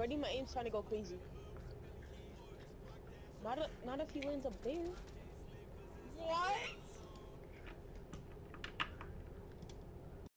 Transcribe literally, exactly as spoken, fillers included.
already my aim's trying to go crazy. Not a, not if he lands up there. What?